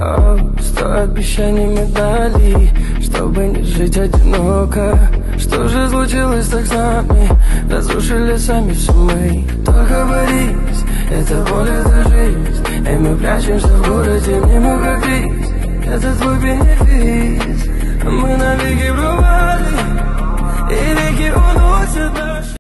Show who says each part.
Speaker 1: Сто обещаний мы дали, чтобы не жить одиноко. Что же случилось так с нами? Разрушили сами все мы. Только борись, это боль, это жизнь. И мы прячемся в городе, мимо как лист. Это твой бенефис. Мы навеки врубали, и веки уносят наши.